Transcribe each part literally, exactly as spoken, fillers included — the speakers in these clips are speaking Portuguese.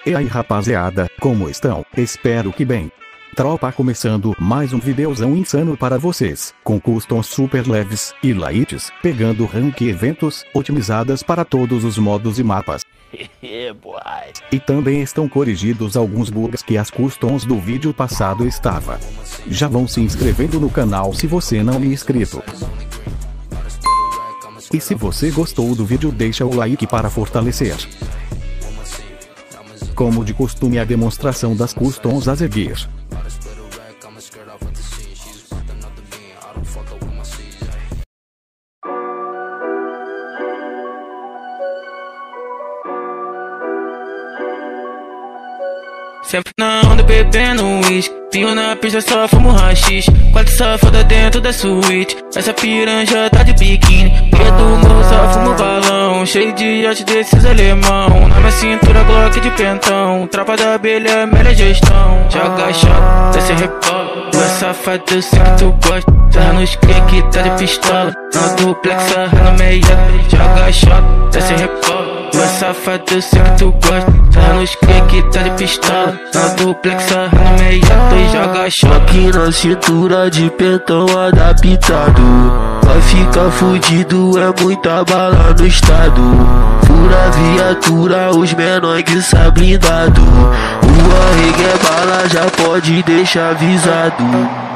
E aí rapaziada, como estão? Espero que bem. Tropa, começando mais um videozão insano para vocês, com customs super leves e lights, pegando rank e eventos, otimizadas para todos os modos e mapas. E também estão corrigidos alguns bugs que as customs do vídeo passado estava. Já vão se inscrevendo no canal se você não é inscrito. E se você gostou do vídeo, deixa o like para fortalecer. Como de costume, a demonstração das customs a seguir. Sempre na onda bebendo uísque, vinho na pista só fumo rachixe. Quatro safada dentro da suíte, essa piranja tá de biquíni. Dia do morro só fumo balão, cheio de iate desses alemão. Na minha cintura Glock de pentão, tropa da abelha, melhor gestão. Joga choque, desce rebola, tu é safado, eu sei que tu gosta. Serra nos clique, tá de pistola, na duplex, sarra no meia. Joga choque, desce rebola, tu é safado, eu sei que tu gosta. Serra nos clique, tá de pistola, na duplex, sarra no meia. Tu joga choque aqui na cintura de pentão adaptado. Vai ficar fudido, é muita bala no estado. Fura viatura, os menores sai blindado. O arregue é bala, já pode deixar avisado.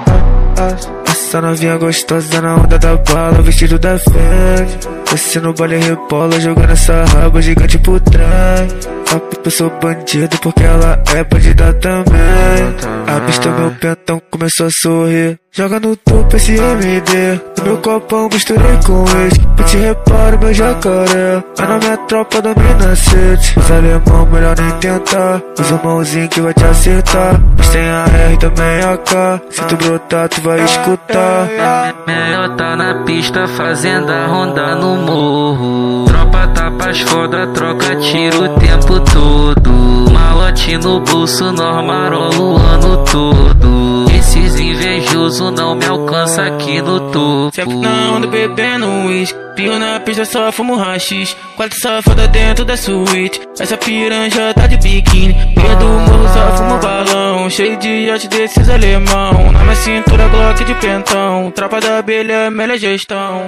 Essa novinha gostosa na onda da bala, vestido da Fendi. Desce no baile rebola, jogando essa raba gigante por trás. Sabe que eu sou bandido porque ela é bandida também. A pista meu pentão começou a sorrir. Joga no topo esse M D, no meu copão misturei com ex. Eu te reparo meu jacaré, é na minha tropa domina sede. Os alemão melhor nem tentar, usa mãozinho que vai te acertar. Mas tem a R também a K, se tu brotar tu vai escutar. Melhor tá na pista fazendo a ronda no morro. Tropa tapas foda, troca tiro o tempo todo. Malote no bolso, nós marola o ano todo. Esses invejosos não me alcançam aqui no topo. Sempre na onda bebendo uísque, vinho na pista só fumo rachixe. Quatro safada dentro da suíte, essa piranja tá de biquíni. Dia do morro só fumo balão, cheio de iate desses alemão. Na minha cintura Glock de pentão, tropa da abelha, melhor gestão.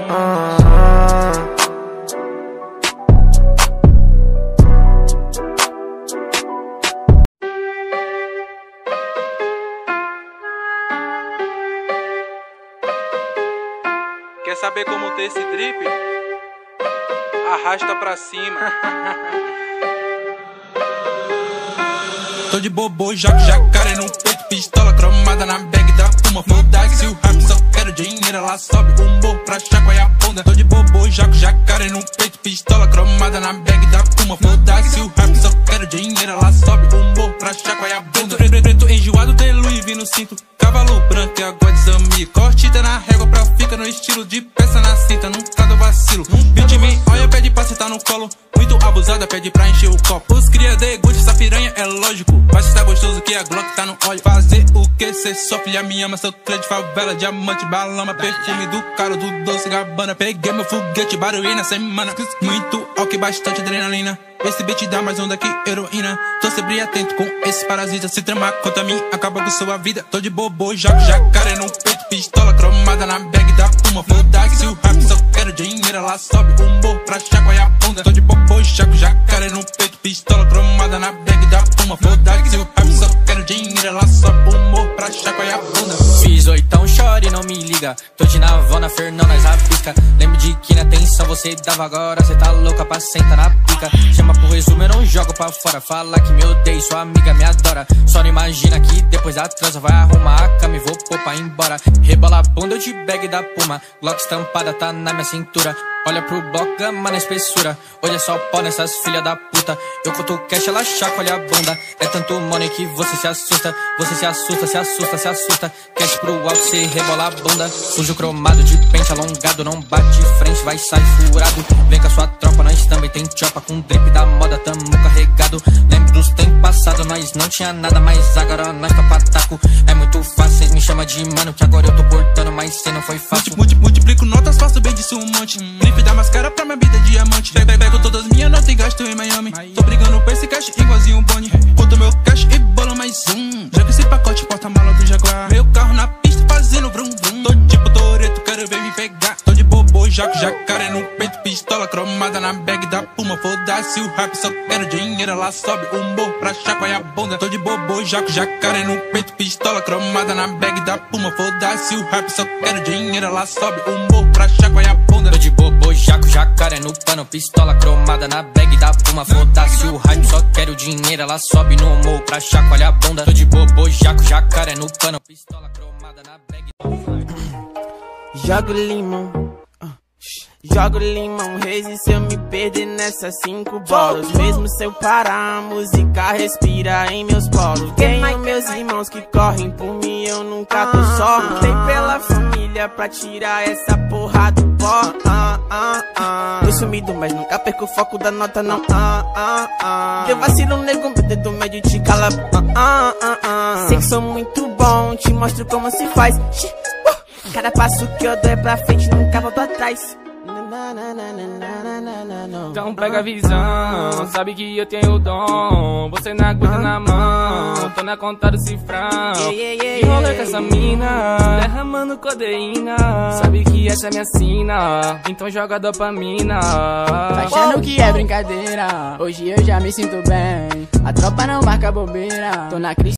Quer saber como ter esse drip? Arrasta pra cima. Tô de bobo, jaco, jacaré no peito, pistola cromada na bag da Puma. Foda-se o rap, só quero dinheiro, ela sobe o morro pra chacoalhar a bunda. Tô de bobo, jaco, jacaré no peito, pistola cromada na bag da Puma. Foda-se o rap, só quero dinheiro, ela sobe o morro pra chacoalhar a bunda. Preto, preto enjoado, tem Louis V no cinto, cavalo branco e agora desami. Cortita na régua pra fica no estilo de peça na cinta, nunca do vacilo. Vinte mim, olha, pede pra sentar no colo, muito abusada, pede pra encher o copo. Os cria de gude, essa piranha é lógico, mas está gostoso que a Glock tá no óleo. Fazer o que cê sofre, a me ama, sou clã de favela, diamante, balama, perfume do caro, do doce, Gabbana. Peguei meu foguete, barulho na semana, muito álcool e bastante adrenalina. Esse beat dá mais onda que heroína. Tô sempre atento com esse parasita, se tramar contra mim, acaba com sua vida. Tô de bobo, jaco, jacaré no peito, pistola cromada na bag da Puma. Foda-se o rap, só quero dinheiro, ela sobe o morro pra chacoalhar a bunda. Tô de bobo, jaco, jacaré no peito, pistola cromada na bag da Puma. Foda-se o rap, só quero dinheiro, ela sobe o morro pra chacoalhar a bunda. Fiz oitão, chore, não me liga. Tô de navona, Fernão, nós rabisca. Lembro de que na atenção você dava agora, cê tá louca pra sentar na pica. Chama pro resumo, eu não jogo pra fora. Fala que me odeia, sua amiga me adora. Só não imagina que depois da transa vai arrumar a cama e vou pôr pra ir embora. Rebola a bunda, eu de bag da Puma. Glock estampada tá na minha cintura. Olha pro bloco, gama na espessura. Hoje é só pó nessas filha da puta. Eu conto cash, ela chacoalha a bunda. É tanto money que você se assusta. Você se assusta, se assusta, se assusta. Cash pro alto, cê rebola a bunda. Sujo cromado de pente alongado. Não bate de frente, vai sair furado. Vem com a sua tropa, nós também tem tropa. Com drip da moda, tamo carregado. Lembro dos tempos passados, nós não tinha nada. Mas agora nós tá pataco. É muito fácil, cês me chamam de mano. Que agora eu tô portando, mas cê não foi fácil. Multiplico notas, faço bem disso um monte. Drip da máscara pra minha vida diamante. Pego, pego todas minhas notas e gasto em Miami. Tô brigando pra esse cash igualzinho um Bonnie. jaco, jacaré no peito, pistola cromada na bag da Puma. Foda-se o rap, só quero dinheiro, ela sobe o morro pra chacoalhar a bunda. Tô de bobo, jaco, jacaré no peito, pistola cromada na bag da Puma. Foda-se o rap, só quero dinheiro, ela sobe o morro pra chacoalhar a bunda. Tô de bobo, jaco, jacaré no pano, pistola cromada na bag da Puma. Foda-se o hype, só quero dinheiro, ela sobe no morro pra chacoalhar a bunda. Tô de bobo, jaco, jacaré no pano, pistola cromada na bag da Puma. Jogo limão, uh, jogo limão, reis e se eu me perder nessas cinco bolas. Mesmo se eu parar, a música respira em meus polos. Tenho meus irmãos que correm por mim, eu nunca tô só. Lutei pela família pra tirar essa porra do pó. uh, uh, uh. Tô sumido, mas nunca perco o foco da nota não. uh, uh, uh. Eu vacilo, nego, meu dedo médio te cala. uh, uh, uh, uh. Sei que sou muito bom, te mostro como se faz. Cada passo que eu dou é pra frente, nunca volto atrás. Então pega a visão, sabe que eu tenho o dom. Você não aguenta na mão, tô na conta do cifrão. E rolê com essa mina, derramando codeína. Sabe que essa é minha sina, então joga dopamina. Tá achando que é brincadeira? Hoje eu já me sinto bem. A tropa não marca bobeira. Tô na crise.